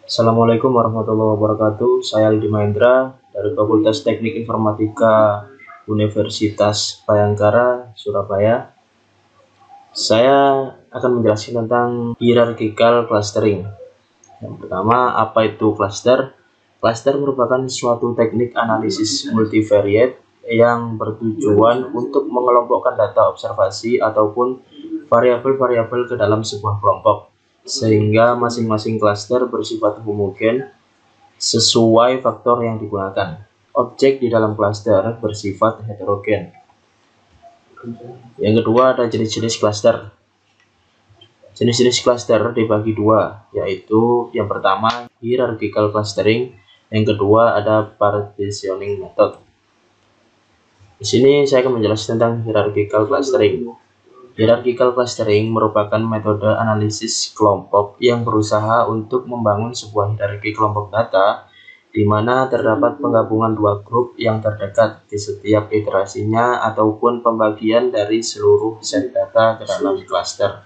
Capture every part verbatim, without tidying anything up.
Assalamualaikum warahmatullahi wabarakatuh. Saya Aldi Mahendra dari Fakultas Teknik Informatika Universitas Bhayangkara, Surabaya. Saya akan menjelaskan tentang hierarchical clustering. Yang pertama, apa itu cluster? Cluster merupakan suatu teknik analisis multivariate yang bertujuan untuk mengelompokkan data observasi ataupun variabel-variabel ke dalam sebuah kelompok, sehingga masing-masing klaster bersifat homogen sesuai faktor yang digunakan. Objek di dalam klaster bersifat heterogen. Yang kedua, ada jenis-jenis klaster. Jenis-jenis klaster dibagi dua, yaitu yang pertama hierarchical clustering, yang kedua ada partitioning method. Di sini saya akan menjelaskan tentang hierarchical clustering. Hierarchical clustering merupakan metode analisis kelompok yang berusaha untuk membangun sebuah hierarki kelompok data di mana terdapat penggabungan dua grup yang terdekat di setiap iterasinya ataupun pembagian dari seluruh set data ke dalam cluster.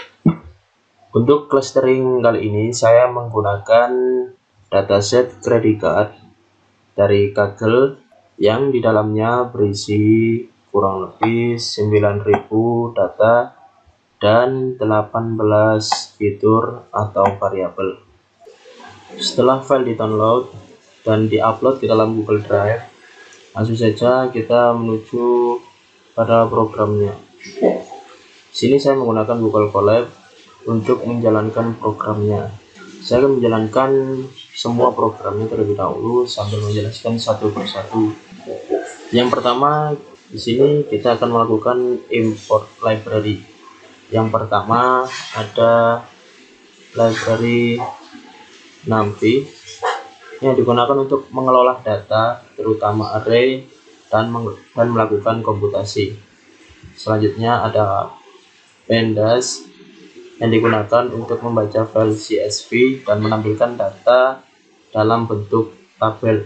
Untuk clustering kali ini saya menggunakan dataset predikat dari Kaggle yang di dalamnya berisi kurang lebih sembilan ribu data dan delapan belas fitur atau variabel. Setelah file di-download dan di-upload ke dalam Google Drive, langsung saja kita menuju pada programnya. Sini saya menggunakan Google Colab untuk menjalankan programnya. Saya akan menjalankan semua programnya terlebih dahulu sambil menjelaskan satu persatu. Yang pertama, di sini kita akan melakukan import library. Yang pertama ada library NumPy yang digunakan untuk mengelola data, terutama array dan, dan melakukan komputasi. Selanjutnya ada Pandas yang digunakan untuk membaca file C S V dan menampilkan data dalam bentuk tabel.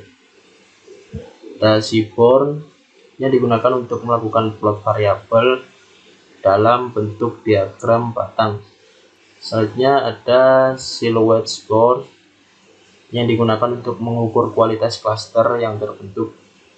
Ada Seaborn yang digunakan untuk melakukan plot variabel dalam bentuk diagram batang. Selanjutnya ada Silhouette Score yang digunakan untuk mengukur kualitas cluster yang terbentuk.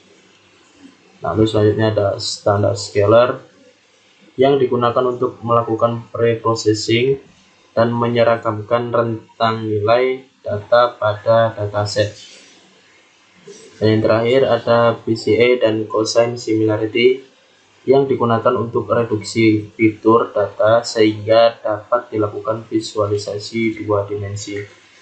Lalu selanjutnya ada Standard Scalar yang digunakan untuk melakukan pre-processing dan menyeragamkan rentang nilai data pada dataset. Dan yang terakhir ada B C A dan Cosine Similarity yang digunakan untuk reduksi fitur data sehingga dapat dilakukan visualisasi dua dimensi.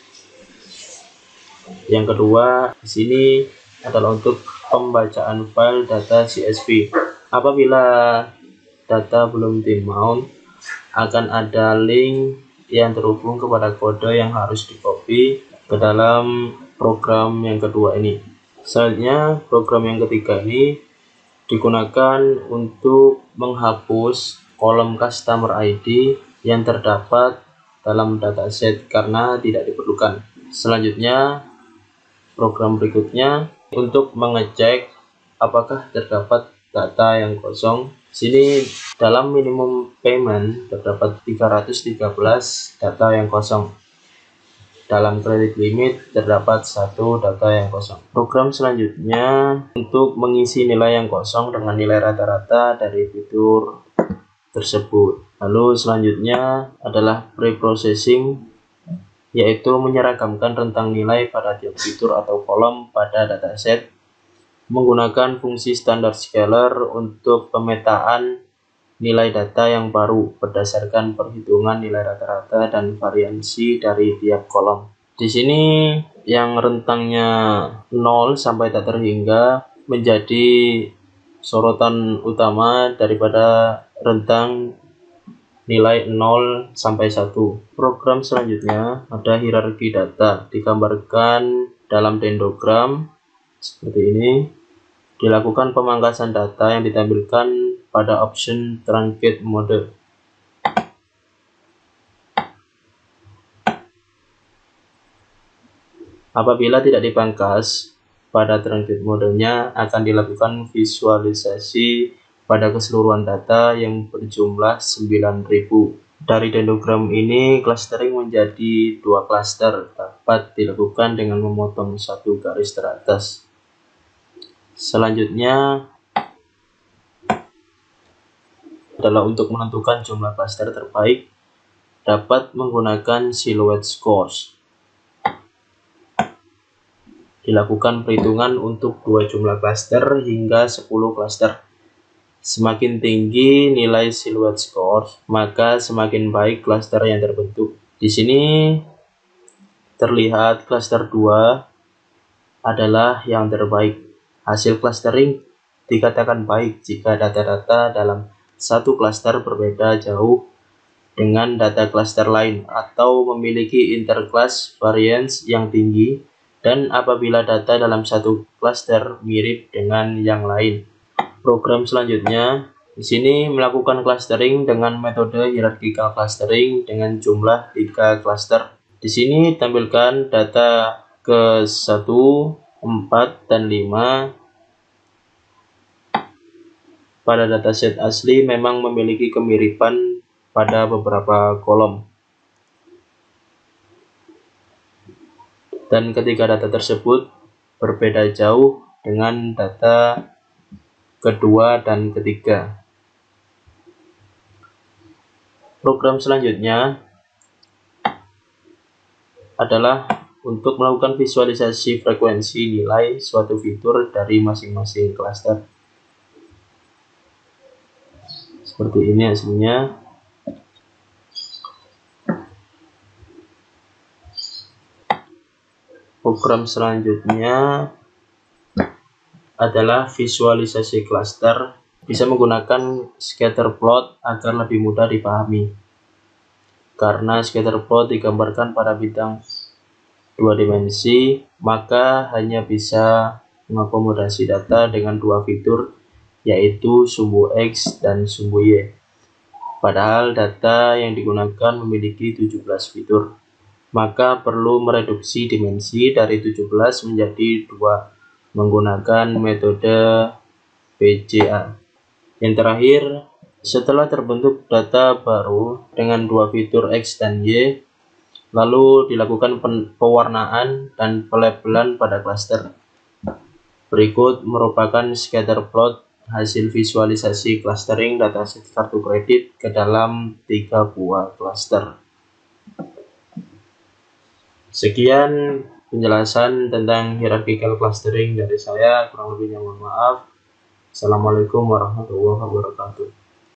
Yang kedua di sini adalah untuk pembacaan file data C S V. Apabila data belum di-mount, akan ada link yang terhubung kepada kode yang harus di-copy ke dalam program yang kedua ini. Selanjutnya, program yang ketiga ini digunakan untuk menghapus kolom customer I D yang terdapat dalam dataset karena tidak diperlukan. Selanjutnya, program berikutnya untuk mengecek apakah terdapat data yang kosong. Sini dalam minimum payment terdapat tiga ratus tiga belas data yang kosong. Dalam kredit limit terdapat satu data yang kosong. Program selanjutnya untuk mengisi nilai yang kosong dengan nilai rata-rata dari fitur tersebut. Lalu selanjutnya adalah pre-processing, yaitu menyeragamkan rentang nilai pada tiap fitur atau kolom pada dataset menggunakan fungsi standard scalar untuk pemetaan nilai data yang baru berdasarkan perhitungan nilai rata-rata dan variansi dari tiap kolom. Di sini yang rentangnya nol sampai tak terhingga menjadi sorotan utama daripada rentang nilai nol sampai satu. Program selanjutnya ada hierarki data, digambarkan dalam dendrogram seperti ini. Dilakukan pemangkasan data yang ditampilkan pada option truncate mode. Apabila tidak dipangkas, pada truncate modenya akan dilakukan visualisasi pada keseluruhan data yang berjumlah sembilan ribu. Dari dendrogram ini clustering menjadi dua cluster, dapat dilakukan dengan memotong satu garis teratas. Selanjutnya adalah untuk menentukan jumlah klaster terbaik dapat menggunakan silhouette scores. Dilakukan perhitungan untuk dua jumlah klaster hingga sepuluh klaster. Semakin tinggi nilai silhouette scores, maka semakin baik klaster yang terbentuk. Di sini terlihat klaster dua adalah yang terbaik. Hasil clustering dikatakan baik jika data-data dalam satu klaster berbeda jauh dengan data klaster lain atau memiliki interclass variance yang tinggi, dan apabila data dalam satu klaster mirip dengan yang lain. Program selanjutnya di sini melakukan clustering dengan metode hierarchical clustering dengan jumlah tiga klaster. Di sini tampilkan data ke satu, empat, dan lima. Pada dataset asli memang memiliki kemiripan pada beberapa kolom. Dan ketika data tersebut berbeda jauh dengan data kedua dan ketiga. Program selanjutnya adalah untuk melakukan visualisasi frekuensi nilai suatu fitur dari masing-masing klaster. Seperti ini hasilnya. Program selanjutnya adalah visualisasi klaster, bisa menggunakan scatter plot agar lebih mudah dipahami. Karena scatter plot digambarkan pada bidang dua dimensi, maka hanya bisa mengakomodasi data dengan dua fitur, yaitu sumbu X dan sumbu Y. Padahal data yang digunakan memiliki tujuh belas fitur, maka perlu mereduksi dimensi dari tujuh belas menjadi dua menggunakan metode P J A. Yang terakhir, setelah terbentuk data baru dengan dua fitur X dan Y, lalu dilakukan pewarnaan dan pelabelan pada klaster. Berikut merupakan scatter plot hasil visualisasi clustering dataset kartu kredit ke dalam tiga buah klaster. Sekian penjelasan tentang hierarchical clustering dari saya, kurang lebihnya mohon maaf. Assalamualaikum warahmatullahi wabarakatuh.